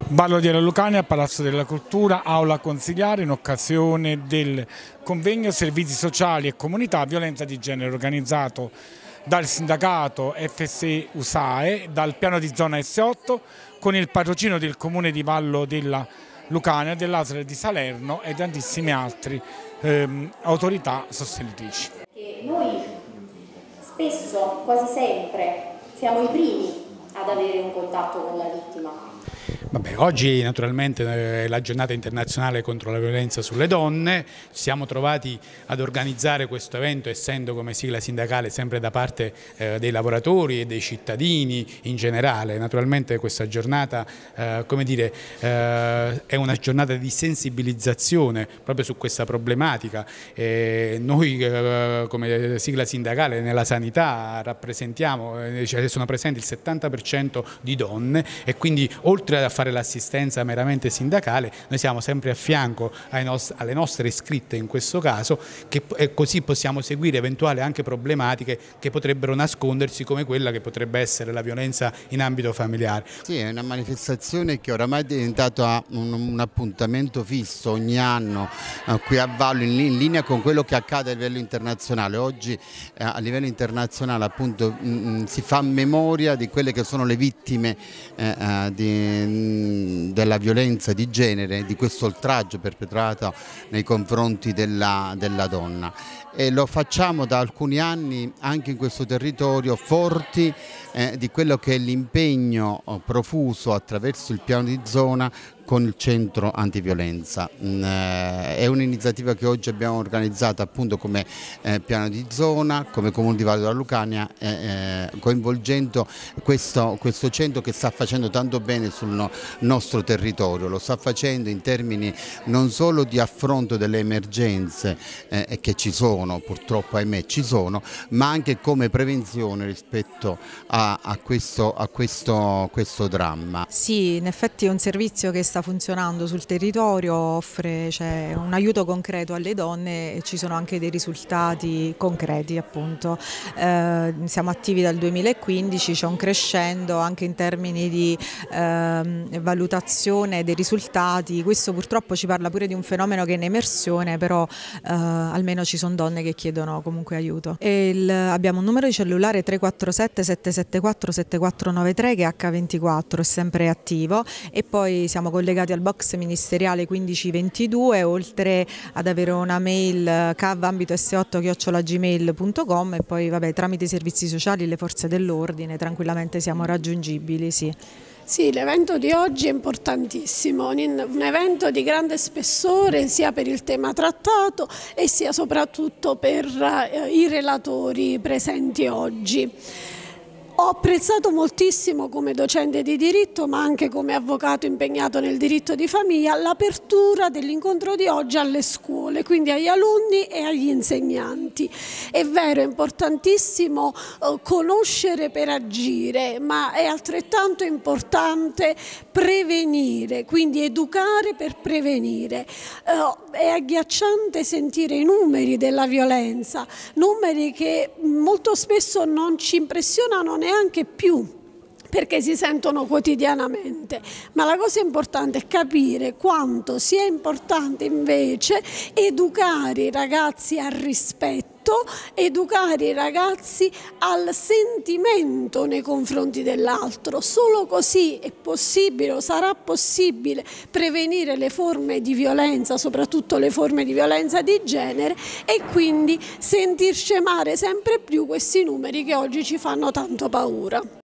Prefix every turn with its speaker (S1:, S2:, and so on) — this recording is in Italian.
S1: Ballo di Lucania, Palazzo della Cultura, aula consiliare in occasione del convegno Servizi sociali e comunità violenza di genere organizzato dal sindacato FSE USAE, dal piano di zona S8 con il patrocinio del comune di Vallo della Lucania, dell'ASL di Salerno e tantissime altre autorità sostenitrici.
S2: Noi spesso, quasi sempre, siamo i primi ad avere un contatto con la vittima.
S3: Vabbè, oggi naturalmente è la giornata internazionale contro la violenza sulle donne, ci siamo trovati ad organizzare questo evento essendo come sigla sindacale sempre da parte dei lavoratori e dei cittadini in generale. Naturalmente questa giornata come dire, è una giornata di sensibilizzazione proprio su questa problematica. Noi come sigla sindacale nella sanità rappresentiamo, cioè sono presenti il 70% di donne e quindi oltre a fare l'assistenza meramente sindacale, noi siamo sempre a fianco alle nostre iscritte in questo caso, che così possiamo seguire eventuali anche problematiche che potrebbero nascondersi, come quella che potrebbe essere la violenza in ambito familiare.
S4: Sì, è una manifestazione che oramai è diventata un appuntamento fisso ogni anno qui a Vallo, in linea con quello che accade a livello internazionale. Oggi a livello internazionale appunto si fa memoria di quelle che sono le vittime della violenza di genere, di questo oltraggio perpetrato nei confronti della donna, e lo facciamo da alcuni anni anche in questo territorio, forti di quello che è l'impegno profuso attraverso il piano di zona con il centro antiviolenza. È un'iniziativa che oggi abbiamo organizzato appunto come piano di zona, come Comune di Vallo della Lucania, coinvolgendo questo centro che sta facendo tanto bene sul nostro territorio. Lo sta facendo in termini non solo di affronto delle emergenze che ci sono, purtroppo ahimè ci sono, ma anche come prevenzione rispetto a questo dramma.
S5: Sì, in effetti è un servizio che sta funzionando sul territorio, offre un aiuto concreto alle donne e ci sono anche dei risultati concreti appunto. Siamo attivi dal 2015, c'è un crescendo anche in termini di valutazione dei risultati. Questo purtroppo ci parla pure di un fenomeno che è in emersione, però almeno ci sono donne che chiedono comunque aiuto. Abbiamo un numero di cellulare 347 774 7493 che è H24, è sempre attivo, e poi siamo collegati al box ministeriale 1522, oltre ad avere una mail cavambito.s8@gmail.com, e poi vabbè, tramite i servizi sociali, le forze dell'ordine tranquillamente siamo raggiungibili. Sì.
S6: Sì, l'evento di oggi è importantissimo, un evento di grande spessore sia per il tema trattato e sia soprattutto per i relatori presenti oggi. Ho apprezzato moltissimo come docente di diritto, ma anche come avvocato impegnato nel diritto di famiglia, l'apertura dell'incontro di oggi alle scuole, quindi agli alunni e agli insegnanti. È vero, è importantissimo conoscere per agire, ma è altrettanto importante prevenire, quindi educare per prevenire. È agghiacciante sentire i numeri della violenza, numeri che molto spesso non ci impressionano neanche più, perché si sentono quotidianamente, ma la cosa importante è capire quanto sia importante invece educare i ragazzi al rispetto, educare i ragazzi al sentimento nei confronti dell'altro. Solo così è possibile o sarà possibile prevenire le forme di violenza, soprattutto le forme di violenza di genere, e quindi sentir scemare sempre più questi numeri che oggi ci fanno tanto paura.